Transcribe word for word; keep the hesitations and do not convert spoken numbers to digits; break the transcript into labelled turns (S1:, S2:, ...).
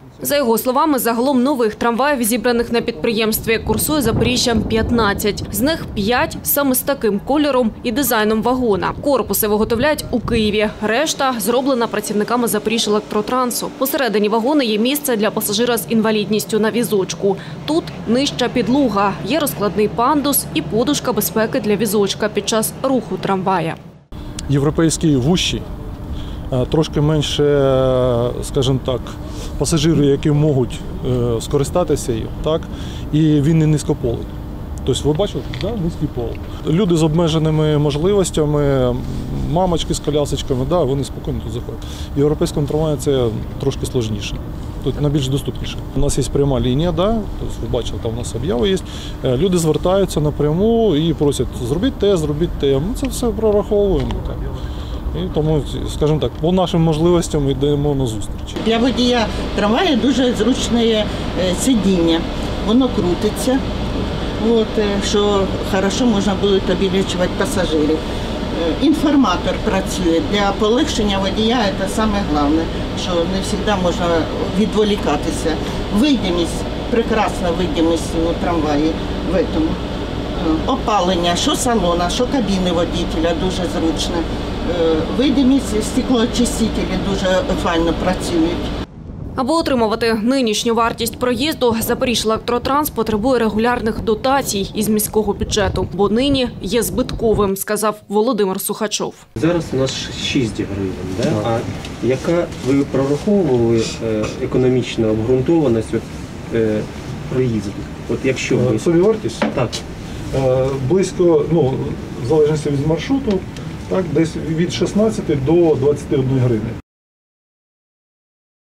S1: За його словами, загалом нових трамваїв, зібраних на підприємстві, курсує Запоріжжям п'ятнадцять. З них п'ять саме з таким кольором і дизайном вагона. Корпуси виготовляють у Києві. Решта зроблена працівниками Запоріжжя-Електротрансу. Посередині вагону є місце для пасажира з інвалідністю на візочку. Тут нижча підлога, є розкладний пандус і подушка безпеки для візочка під час руху трамвая.
S2: Європейський вущий, трошки менше, скажімо так, пасажири, які можуть скористатися їм, так, і він не низькополий. Тобто ви бачите, да, низький пол. Люди з обмеженими можливостями, мамочки з колясочками, да, вони спокійно тут заходять. В європейському трамваї це трошки складніше. Тут найбільш доступніше. У нас є пряма лінія, да, тобто ви бачили, там у нас об'ява є. Люди звертаються напряму і просять, зробіть те, зробіть те. Ми це все прораховуємо. Так. І тому, скажімо так, по нашим можливостям йдемо на зустріч.
S3: Для водія трамваю дуже зручне сидіння. Воно крутиться, от, що хорошо можна буде обілечувати пасажирів. Інформатор працює. Для полегшення водія це саме головне, що не завжди можна відволікатися. Видимість, прекрасна видимість у трамваї в цьому. Опалення, що салона, що кабіни водителя дуже зручне. Видимість, стеклоочистителі дуже файно працюють.
S1: Аби отримувати нинішню вартість проїзду, Запоріжжя-Електротранс потребує регулярних дотацій із міського бюджету, бо нині є збитковим, сказав Володимир Сухачов.
S4: Зараз у нас шість гривень, да? А яка ви прораховували економічну обґрунтованість проїзду? От якщо ви...
S2: Собівартість?
S4: Так.
S2: Близько, ну, в залежності від маршруту, так, десь від шістнадцяти до двадцяти однієї гривні.